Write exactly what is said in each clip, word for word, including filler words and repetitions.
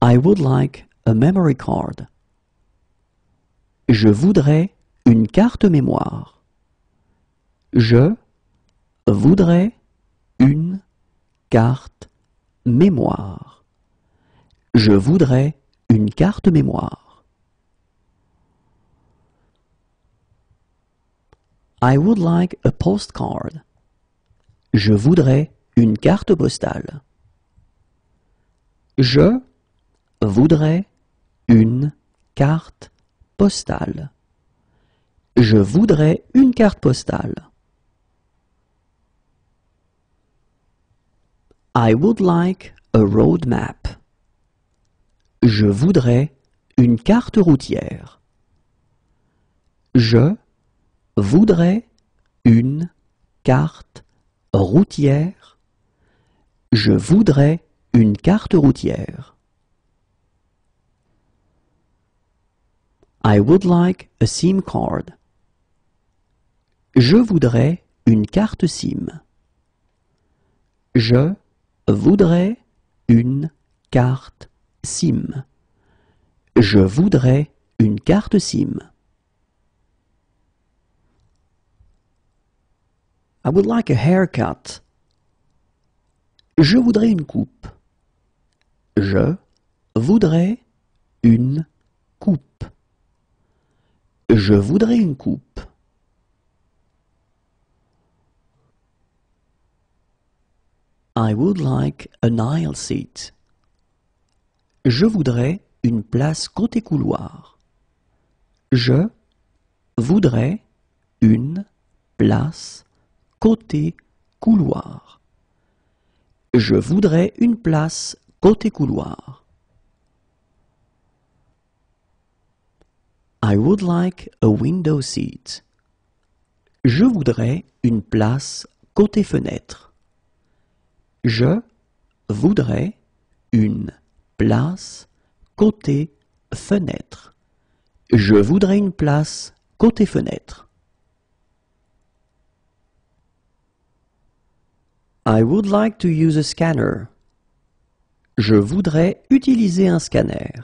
I would like a memory card. Je voudrais une carte mémoire. Je voudrais une carte mémoire. Je voudrais une carte mémoire. I would like a postcard. Je voudrais une carte postale. Je voudrais une carte postale. Je voudrais une carte postale. I would like a road map. Je voudrais une carte routière. Je voudrais une carte routière. Je voudrais une carte routière. I would like a SIM card. Je voudrais une carte SIM. Je voudrais une carte SIM. Je voudrais une carte SIM. I would like a haircut. Je voudrais une coupe. Je voudrais une coupe. Je voudrais une coupe. I would like an aisle seat. Je voudrais une place côté couloir. Je voudrais une place côté couloir. Je voudrais une place côté couloir. I would like a window seat. Je voudrais une place côté fenêtre. Je voudrais une place côté fenêtre. Je voudrais une place côté fenêtre. I would like to use a scanner. Je voudrais utiliser un scanner.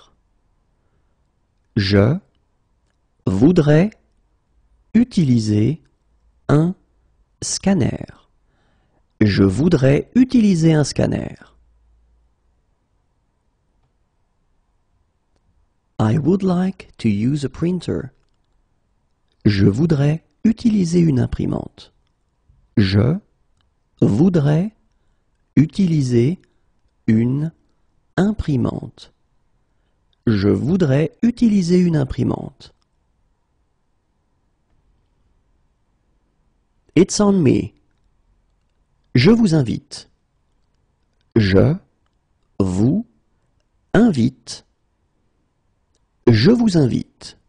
Je voudrais utiliser un scanner. Je voudrais utiliser un scanner. I would like to use a printer. Je voudrais utiliser une imprimante. Je voudrais utiliser une imprimante. Je voudrais utiliser une imprimante. It's on me. Je vous invite. Je vous invite. Je vous invite.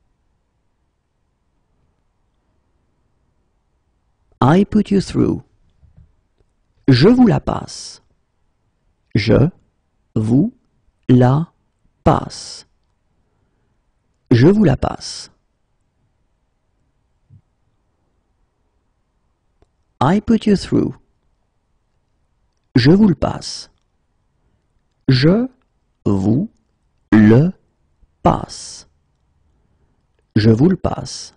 I put you through. Je vous la passe. Je vous la passe. Je vous la passe. I put you through. Je vous le passe. Je vous le passe. Je vous le passe.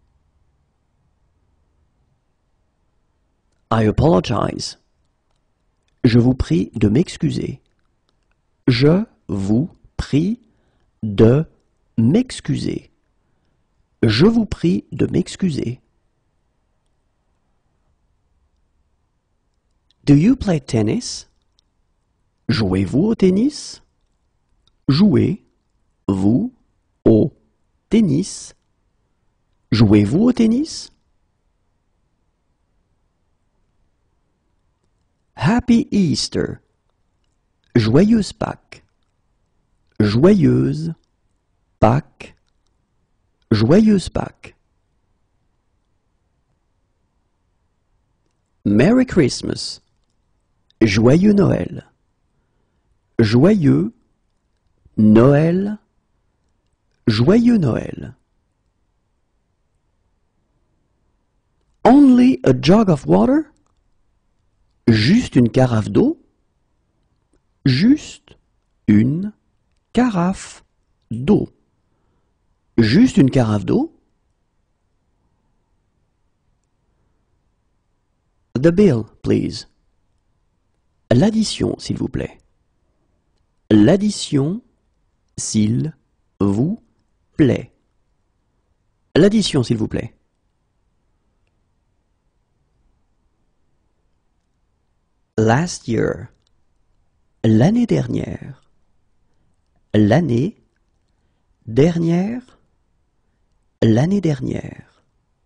I apologize. Je vous prie de m'excuser. Je vous prie de m'excuser. Je vous prie de m'excuser. Do you play tennis? Jouez-vous au tennis? Jouez-vous au tennis? Jouez-vous au tennis? Happy Easter. Joyeuse Pâques. Joyeuse Pâques. Joyeuse Pâques. Merry Christmas. Joyeux Noël. Joyeux Noël. Joyeux Noël. Only a jug of water? Juste une carafe d'eau? Juste une carafe d'eau. Juste une carafe d'eau? The bill, please. L'addition, s'il vous plaît. L'addition, s'il vous plaît. L'addition, s'il vous plaît. Last year. L'année dernière. L'année dernière. L'année dernière.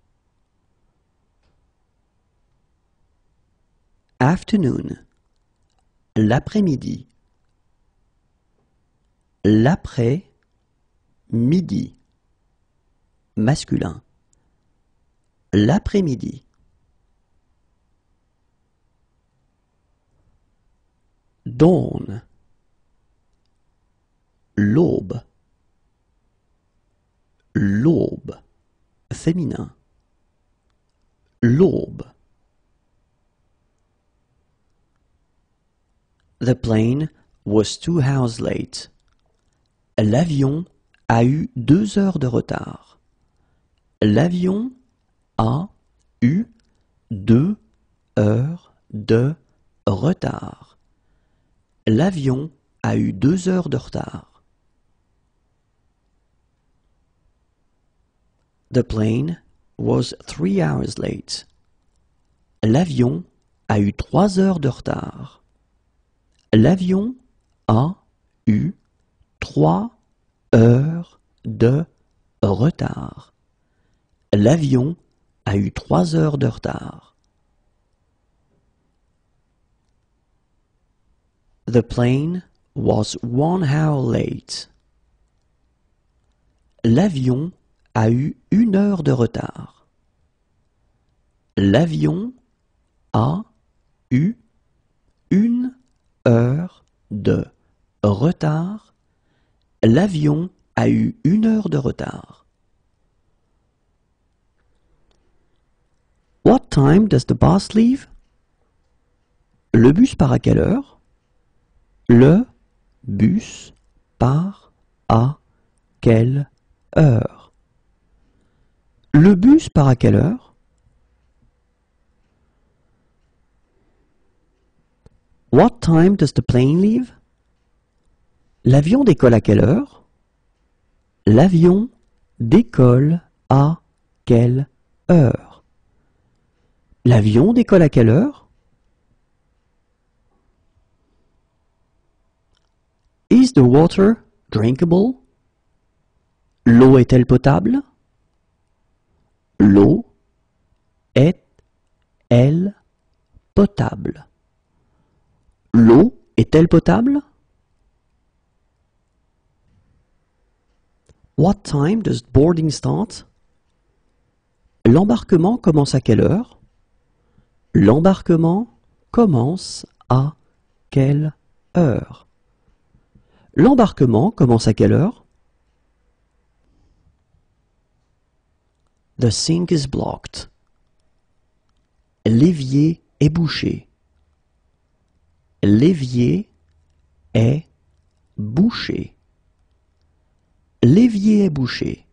Afternoon. L'après-midi. L'après-midi. Masculin. L'après-midi. Dawn. L'aube. L'aube. Féminin. L'aube. The plane was two hours late. L'avion a eu deux heures de retard. L'avion a eu deux heures de retard. L'avion a eu deux heures de retard. The plane was three hours late. L'avion a eu trois heures de retard. L'avion a eu trois heures de retard. L'avion a eu trois heures de retard. The plane was one hour late. L'avion a eu une heure de retard. L'avion a eu une heure de retard. L'avion a eu une heure de retard. What time does the bus leave? Le bus part à quelle heure? Le bus part à quelle heure? Le bus part à quelle heure? What time does the plane leave? L'avion décolle à quelle heure? L'avion décolle à quelle heure? L'avion décolle à quelle heure? Is the water drinkable? L'eau est-elle potable? L'eau est-elle potable? L'eau est-elle potable? What time does boarding start? L'embarquement commence à quelle heure? L'embarquement commence à quelle heure? L'embarquement commence à quelle heure? The sink is blocked. L'évier est bouché. L'évier est bouché. L'évier est bouché.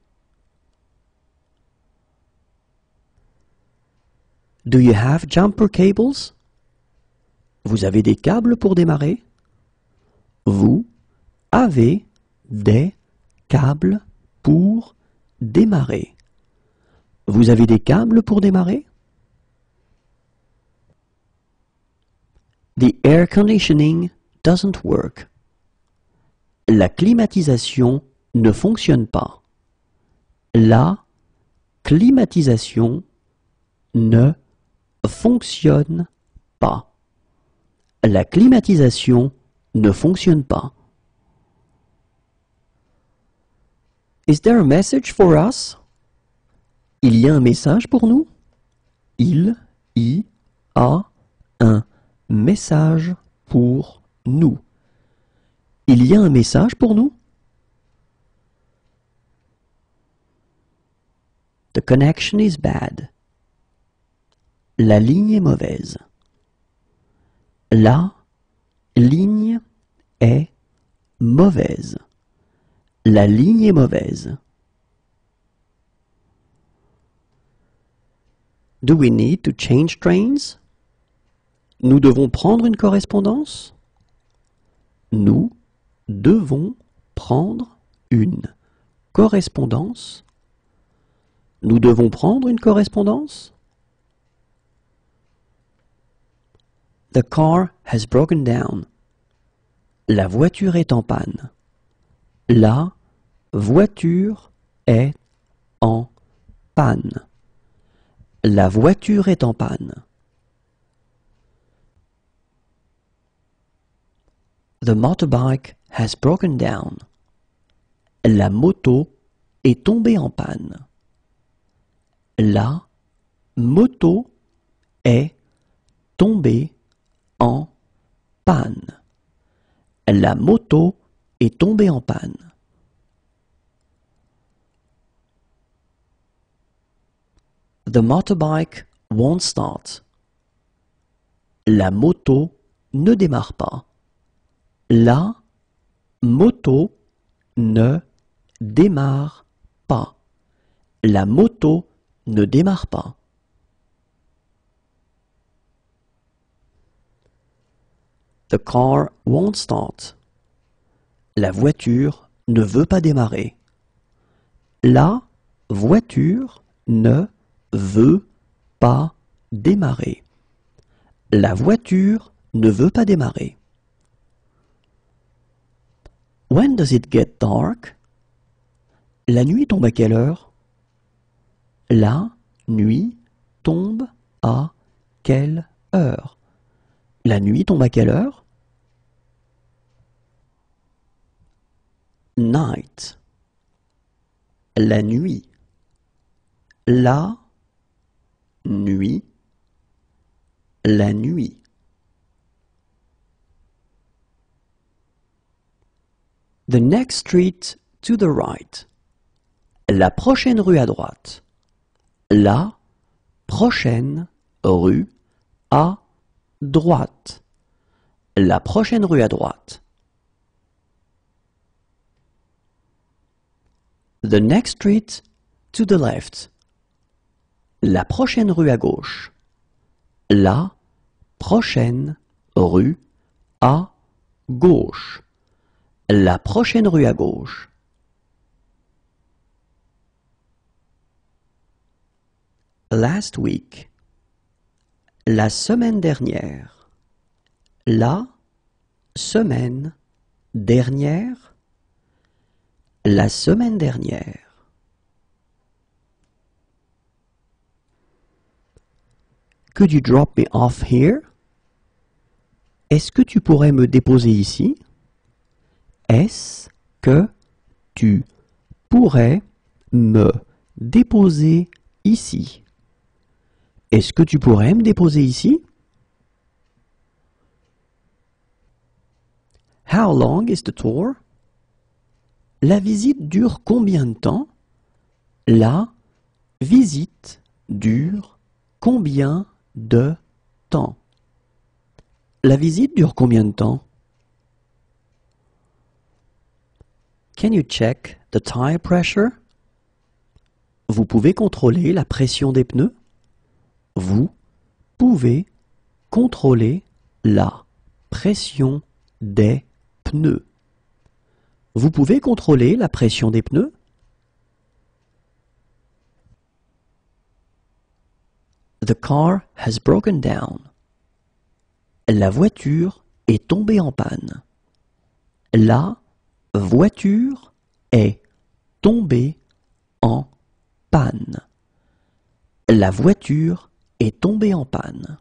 Do you have jumper cables? Vous avez des câbles pour démarrer? Vous avez des câbles pour démarrer. Vous avez des câbles pour démarrer? The air conditioning doesn't work. La climatisation ne fonctionne pas. La climatisation ne fonctionne pas. La climatisation ne fonctionne pas. Is there a message for us? Il y a un message pour nous? Il y a un message pour nous. Il y a un message pour nous? The connection is bad. La ligne est mauvaise. La ligne est mauvaise. La ligne est mauvaise. Do we need to change trains? Nous devons prendre une correspondance? Nous devons prendre une correspondance? Nous devons prendre une correspondance? The car has broken down. La voiture est en panne. La voiture est en panne. La voiture est en panne. The motorbike has broken down. La moto est tombée en panne. La moto est tombée en panne. La moto est tombée en panne. The motorbike won't start. La moto ne démarre pas. La moto ne démarre pas. La moto ne démarre pas. The car won't start. La voiture ne veut pas démarrer. La voiture ne veut pas démarrer. La voiture ne veut pas démarrer. When does it get dark? La nuit tombe à quelle heure? La nuit tombe à quelle heure? La nuit tombe à quelle heure? Night. La nuit. La nuit. La nuit. The next street to the right. La prochaine rue à droite. La prochaine rue à droite. La prochaine rue à droite. The next street to the left. La prochaine rue à gauche. La prochaine rue à gauche. La prochaine rue à gauche. Last week. La semaine dernière. La semaine dernière. La semaine dernière. Could you drop me off here? Est-ce que tu pourrais me déposer ici? Est-ce que tu pourrais me déposer ici? Est-ce que tu pourrais me déposer ici? How long is the tour? La visite dure combien de temps? La visite dure combien de temps? La visite dure combien de temps? Can you check the tire pressure? Vous pouvez contrôler la pression des pneus? Vous pouvez contrôler la pression des pneus. Vous pouvez contrôler la pression des pneus? The car has broken down. La voiture est tombée en panne. La voiture est tombée en panne. La voiture est tombée en panne.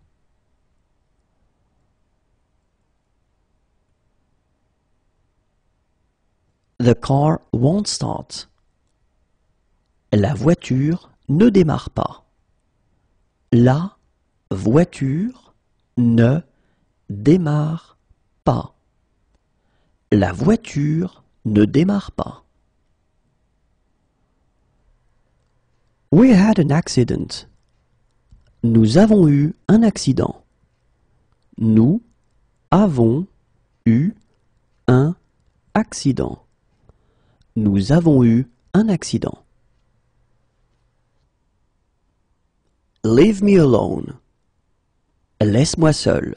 The car won't start. La voiture ne démarre pas. La voiture ne démarre pas. La voiture ne démarre pas. We had an accident. Nous avons eu un accident. Nous avons eu un accident. Nous avons eu un accident. Leave me alone. Laisse-moi seul.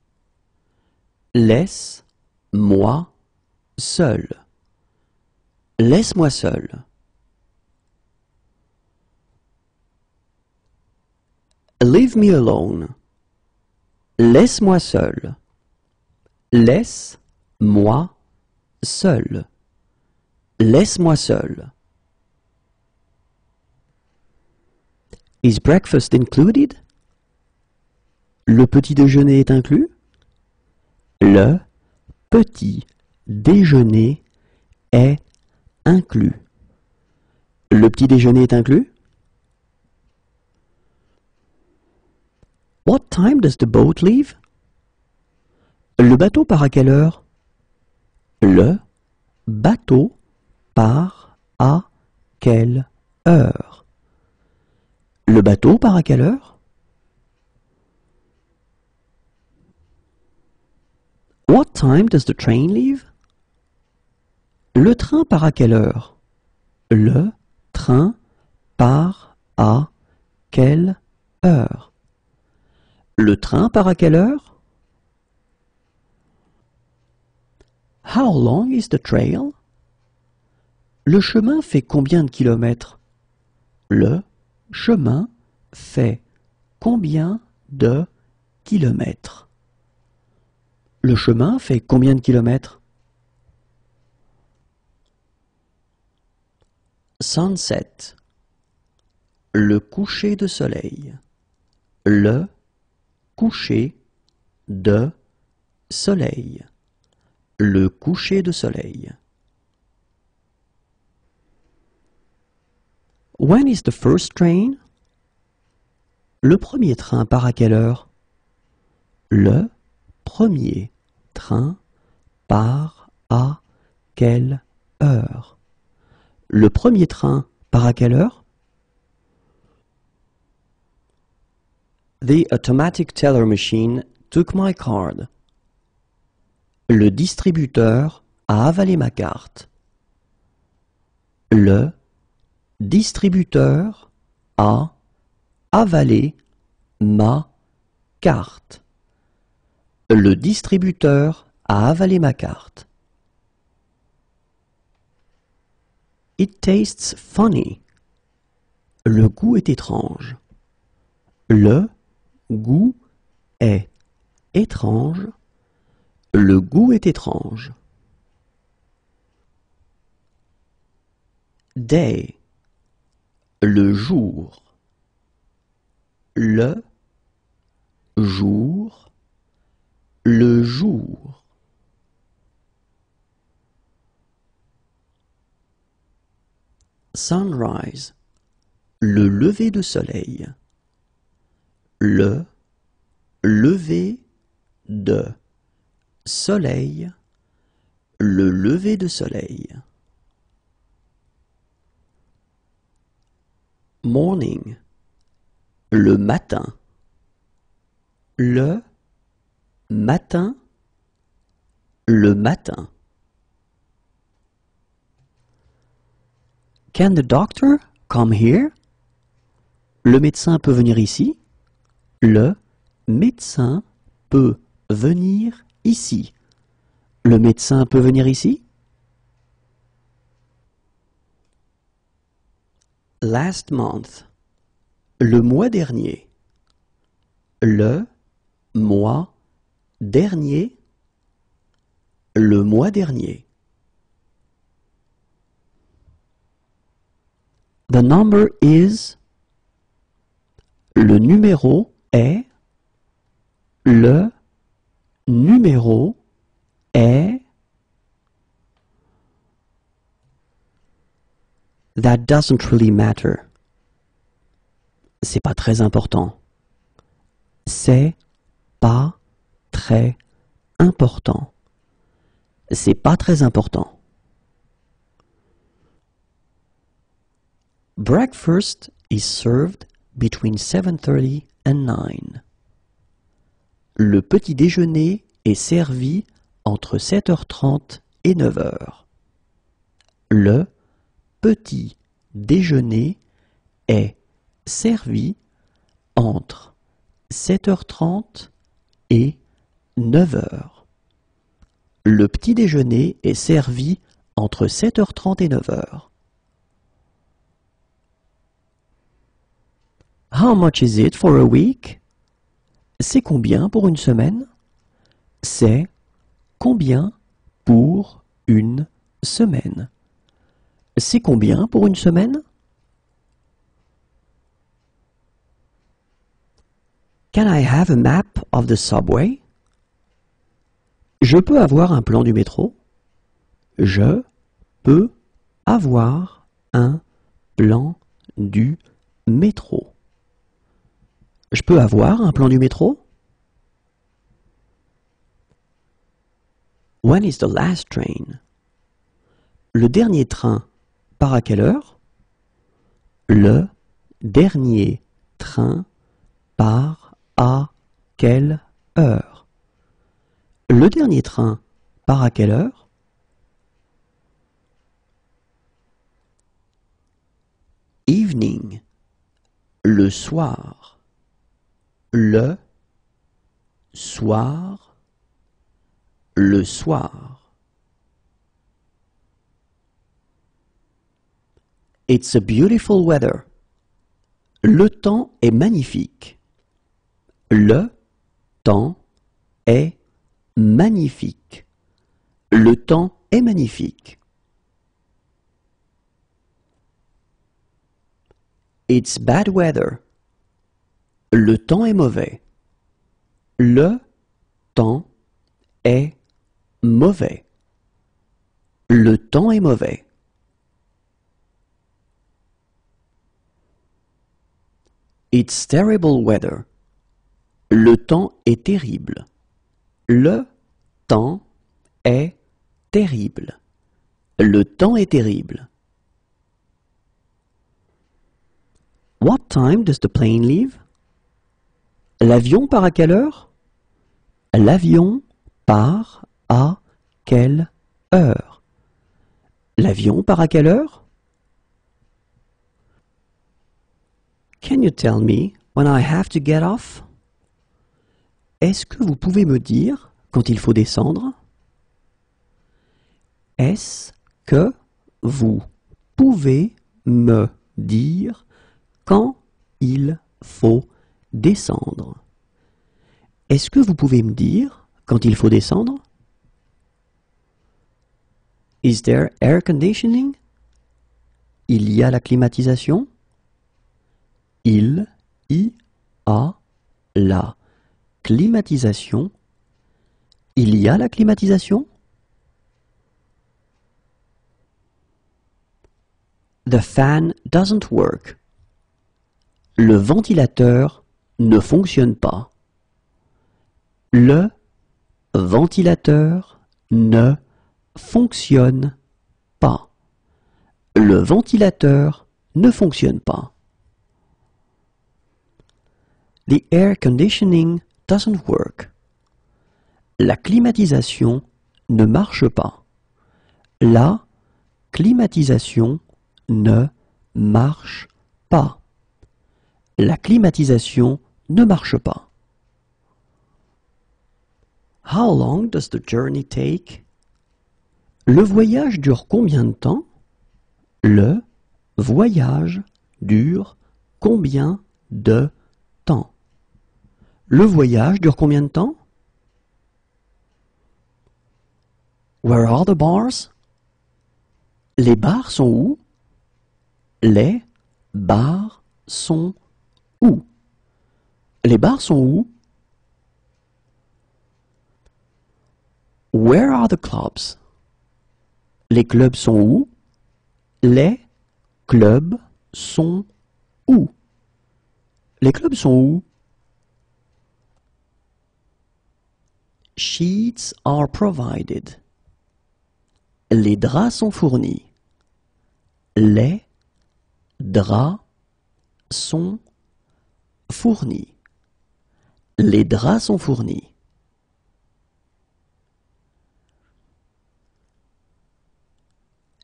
Laisse-moi seul. Laisse-moi seul. Leave me alone. Laisse-moi seul. Laisse-moi seul. Laisse-moi seul. Is breakfast included? Le petit déjeuner est inclus? Le petit déjeuner est inclus. Le petit déjeuner est inclus? What time does the boat leave? Le bateau part à quelle heure? Le bateau part à quelle heure? Le bateau part à quelle heure? What time does the train leave? Le train part à quelle heure? Le train part à quelle heure? Le train part à quelle heure? How long is the trail? Le chemin fait combien de kilomètres? Le chemin fait combien de kilomètres? Le chemin fait combien de kilomètres? Sunset. Le coucher de soleil. Le coucher de soleil. Le coucher de soleil. When is the first train? Le premier train part à quelle heure? Le premier train part à quelle heure? Le premier train part à quelle heure? The automatic teller machine took my card. Le distributeur a avalé ma carte. Le distributeur a avalé ma carte. Le distributeur a avalé ma carte. It tastes funny. Le goût est étrange. Le goût est étrange. Le goût est étrange. Day. Le jour. Le jour. Le jour. Sunrise. Le lever de soleil. Le lever de soleil. Le lever de soleil. Morning. Le matin. Le matin. Le matin. Can the doctor come here? Le médecin peut venir ici. Le médecin peut venir ici. Le médecin peut venir ici. Last month. Le mois dernier. Le mois dernier. Le mois dernier. The number is. Le numéro est. Le numéro est. That doesn't really matter. C'est pas très important. C'est pas très important. C'est pas très important. Breakfast is served between seven thirty and nine. Le petit déjeuner est servi entre sept heures trente et neuf heures. Le petit déjeuner est servi entre sept heures trente et neuf heures. Le petit déjeuner est servi entre sept heures trente et neuf heures. How much is it for a week? C'est combien pour une semaine? C'est combien pour une semaine? C'est combien pour une semaine? Can I have a map of the subway? Je peux avoir un plan du métro? Je peux avoir un plan du métro. Je peux avoir un plan du métro? When is the last train? Le dernier train part à quelle heure? Le dernier train part à quelle heure? Le dernier train part à quelle heure? Evening. Le soir. Le soir. Le soir. It's a beautiful weather. Le temps est magnifique. Le temps est magnifique. Le temps est magnifique. It's bad weather. Le temps est mauvais. Le temps est mauvais. Le temps est mauvais. It's terrible weather. Le temps est terrible. Le temps est terrible. Le temps est terrible. What time does the plane leave? L'avion part à quelle heure? L'avion part à quelle heure? L'avion part à quelle heure? Can you tell me when I have to get off? Est-ce que vous pouvez me dire quand il faut descendre? Est-ce que vous pouvez me dire quand il faut descendre? Est-ce que vous pouvez me dire quand il faut descendre? Is there air conditioning? Il y a la climatisation? Il y a la climatisation. Il y a la climatisation? The fan doesn't work. Le ventilateur ne fonctionne pas. Le ventilateur ne fonctionne pas. Le ventilateur ne fonctionne pas. The air conditioning doesn't work. La climatisation ne marche pas. La climatisation ne marche pas. La climatisation ne marche pas. How long does the journey take? Le voyage dure combien de temps? Le voyage dure combien de temps? Le voyage dure combien de temps? Where are the bars? Les bars sont où? Les bars sont où? Les bars sont où? Where are the clubs? Les clubs sont où? Les clubs sont où? Les clubs sont où? Sheets are provided. Les draps sont fournis. Les draps sont fournis. Les draps sont fournis.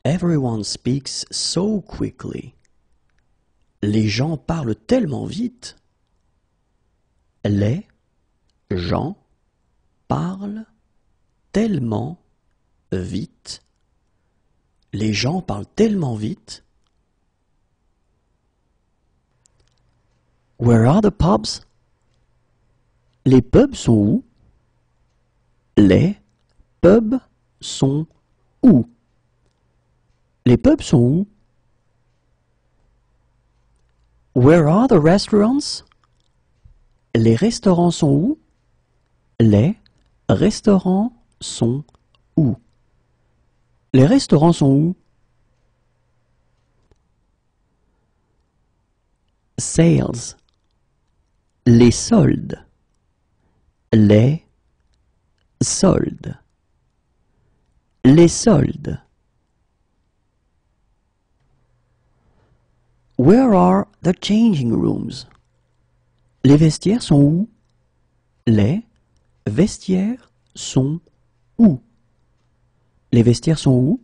Everyone speaks so quickly. Les gens parlent tellement vite. Les gens parlent tellement vite. Les gens parlent tellement vite. Where are the pubs? Les pubs sont où? Les pubs sont où? Les pubs sont où? Where are the restaurants? Les restaurants sont où? Les restaurants sont où? Les restaurants sont où? Sales. Les soldes. Les soldes. Les soldes. Where are the changing rooms? Les vestiaires sont où? Les vestiaires sont où? Les vestiaires sont où?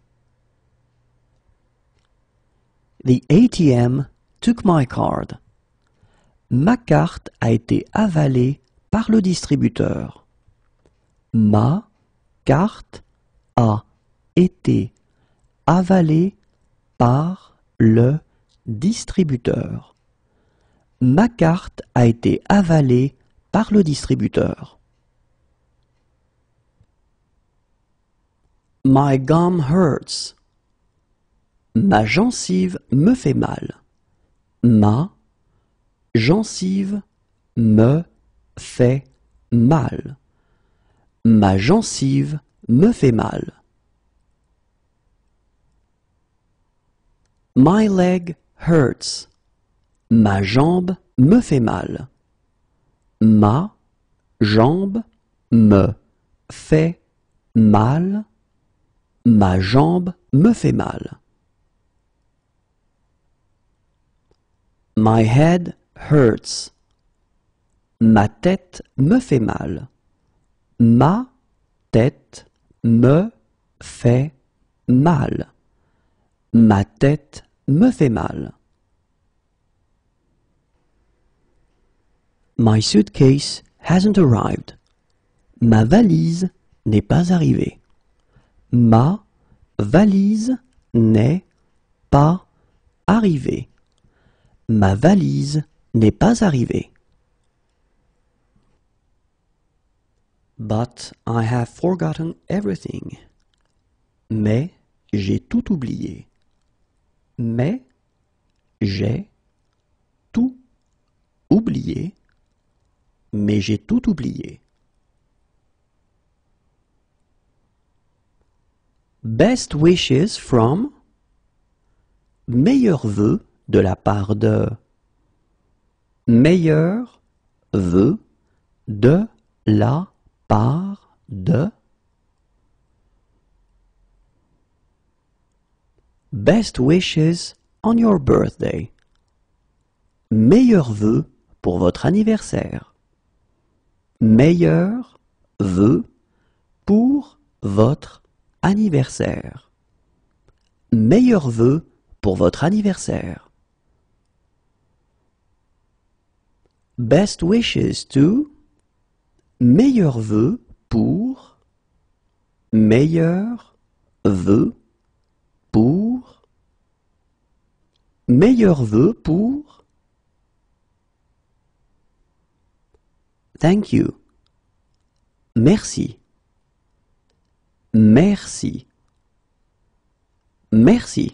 The A T M took my card. Ma carte a été avalée par le distributeur. Ma carte a été avalée par le distributeur. Ma carte a été avalée par le distributeur. My gum hurts. Ma gencive me fait mal. Ma gencive me fait mal. Ma gencive me fait mal. My leg hurts. Ma jambe me fait mal. Ma jambe me fait mal. Ma jambe me fait mal. My head hurts. Ma tête me fait mal. Ma tête me fait mal. Ma tête me fait mal. My suitcase hasn't arrived. Ma valise n'est pas arrivée. Ma valise n'est pas arrivée. Ma valise n'est pas arrivée. But I have forgotten everything. Mais j'ai tout oublié. Mais j'ai tout oublié. Mais j'ai tout oublié. Best wishes from. Meilleurs vœux de la part de. Meilleurs vœux de la part de. Best wishes on your birthday. Meilleurs vœux pour votre anniversaire. Meilleurs vœux pour votre anniversaire. Meilleurs vœux pour votre anniversaire. Best wishes to. Meilleurs vœux pour. Meilleurs vœux pour. Meilleurs vœux pour. Thank you. Merci. Merci. Merci.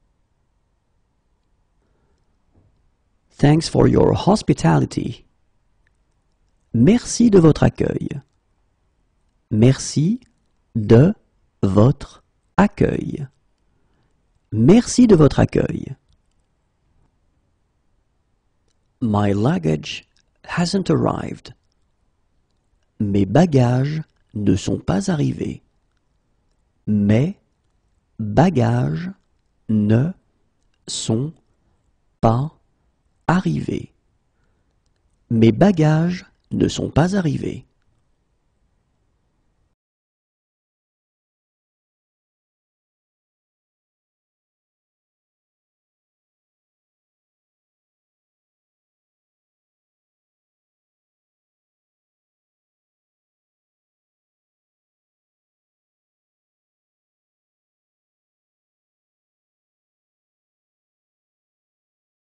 Thanks for your hospitality. Merci de votre accueil. Merci de votre accueil. Merci de votre accueil. My luggage hasn't arrived. Mes bagages ne sont pas arrivés. Mes bagages ne sont pas arrivés. Mes bagages ne sont pas arrivés.